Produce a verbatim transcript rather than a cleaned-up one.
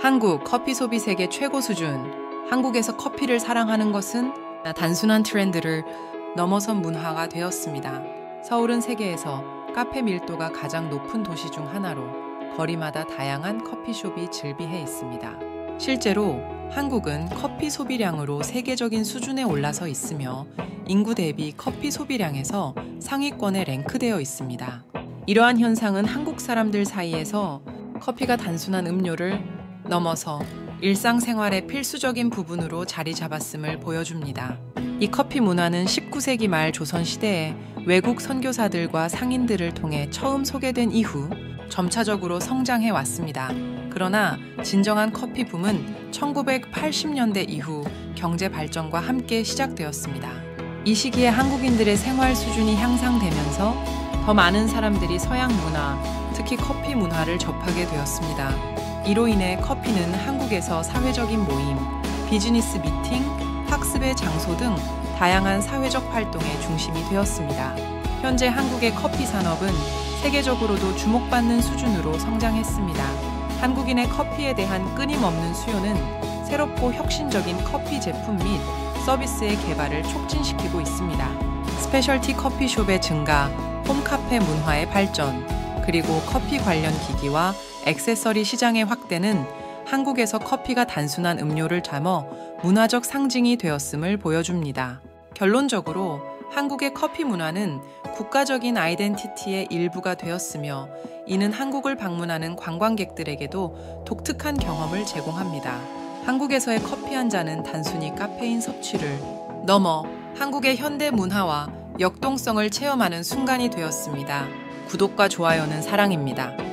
한국 커피 소비 세계 최고 수준. 한국에서 커피를 사랑하는 것은 단순한 트렌드를 넘어선 문화가 되었습니다. 서울은 세계에서 카페 밀도가 가장 높은 도시 중 하나로 거리마다 다양한 커피숍이 즐비해 있습니다. 실제로 한국은 커피 소비량으로 세계적인 수준에 올라서 있으며 인구 대비 커피 소비량에서 상위권에 랭크되어 있습니다. 이러한 현상은 한국 사람들 사이에서 커피가 단순한 음료를 넘어서 일상생활의 필수적인 부분으로 자리 잡았음을 보여줍니다. 이 커피 문화는 십구 세기 말 조선시대에 외국 선교사들과 상인들을 통해 처음 소개된 이후 점차적으로 성장해 왔습니다. 그러나 진정한 커피 붐은 천구백팔십 년대 이후 경제 발전과 함께 시작되었습니다. 이 시기에 한국인들의 생활 수준이 향상되면서 더 많은 사람들이 서양 문화, 특히 커피 문화를 접하게 되었습니다. 이로 인해 커피는 한국에서 사회적인 모임, 비즈니스 미팅, 학습의 장소 등 다양한 사회적 활동의 중심이 되었습니다. 현재 한국의 커피 산업은 세계적으로도 주목받는 수준으로 성장했습니다. 한국인의 커피에 대한 끊임없는 수요는 새롭고 혁신적인 커피 제품 및 서비스의 개발을 촉진시키고 있습니다. 스페셜티 커피숍의 증가, 홈카페 문화의 발전, 그리고 커피 관련 기기와 액세서리 시장의 확대는 한국에서 커피가 단순한 음료를 담아 문화적 상징이 되었음을 보여줍니다. 결론적으로 한국의 커피 문화는 국가적인 아이덴티티의 일부가 되었으며 이는 한국을 방문하는 관광객들에게도 독특한 경험을 제공합니다. 한국에서의 커피 한 잔은 단순히 카페인 섭취를 넘어 한국의 현대 문화와 역동성을 체험하는 순간이 되었습니다. 구독과 좋아요는 사랑입니다.